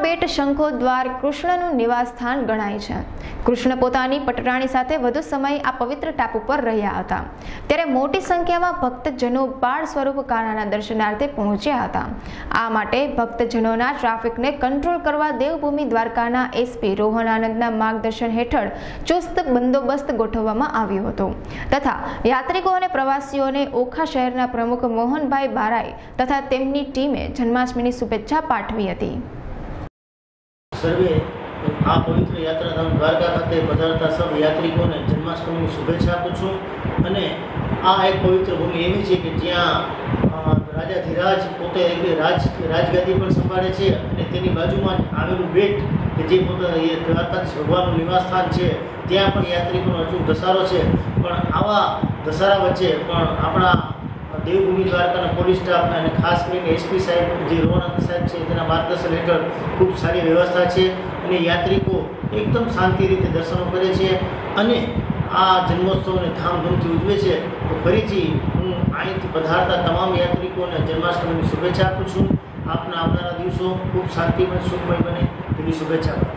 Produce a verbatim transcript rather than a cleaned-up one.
બેટ શંખો દ્વાર કૃષ્ણનું નિવાસ સ્થાન ગણાય છે. કૃષ્ણ પોતાની પટરાણી સાથે વધુ સમય આ પવિત્ર ટાપુ પર રહ્યા હતા, ત્યારે મોટી સંખ્યામાં ભક્તજનો બાળ સ્વરૂપ કાનાના દર્શનાર્થે પહોંચ્યા હતા. આ માટે ભક્તજનોના ટ્રાફિકને કંટ્રોલ કરવા દેવભૂમિ દ્વારકાના એસપી રોહન આનંદના માર્ગદર્શન હેઠળ ચુસ્ત બંદોબસ્ત ગોઠવવામાં આવ્યો હતો તથા યાત્રિકો અને પ્રવાસીઓને ઓખા શહેરના પ્રમુખ મોહનભાઈ બારાઈ તથા તેમની ટીમે જન્માષ્ટમીની શુભેચ્છા પાઠવી હતી. સર્વે આ પવિત્ર યાત્રાધામ દ્વારકા ખાતે પધારતા સૌ યાત્રિકોને જન્માષ્ટમીની શુભેચ્છા આપું છું. અને આ એક પવિત્ર ભૂમિ એવી છે કે જ્યાં રાજા ધીરાજ પોતે રાજ રાજગાદી પણ સંભાળે છે અને તેની બાજુમાં જ આવેલું બેટ કે જે પોતે દ્વારકાધીશ ભગવાનનું નિવાસ સ્થાન છે ત્યાં પણ યાત્રિકોનો અચૂક ધસારો છે. પણ આવા ધસારા વચ્ચે પણ આપણા દેવભૂમિ દ્વારકાના પોલીસ સ્ટાફ અને ખાસ કરીને એસપી સાહેબ જે રોહન સાહેબ છે તેના માર્ગદર્શન હેઠળ ખૂબ સારી વ્યવસ્થા છે અને યાત્રિકો એકદમ શાંતિ રીતે દર્શનો કરે છે અને આ જન્મોત્સવને ધામધૂમથી ઉજવે છે. તો ફરીથી હું અહીંથી પધારતા તમામ યાત્રિકોને જન્માષ્ટમીની શુભેચ્છા આપું છું. આપના આવનારા દિવસો ખૂબ શાંતિમય સુખમય બને તેવી શુભેચ્છા.